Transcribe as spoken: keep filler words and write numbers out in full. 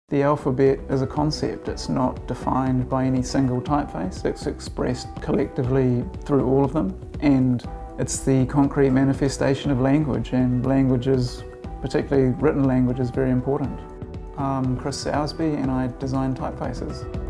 The alphabet is a concept. It's not defined by any single typeface. It's expressed collectively through all of them, and it's the concrete manifestation of language, and language is, particularly written language, is very important. I'm Kris Sowersby and I design typefaces.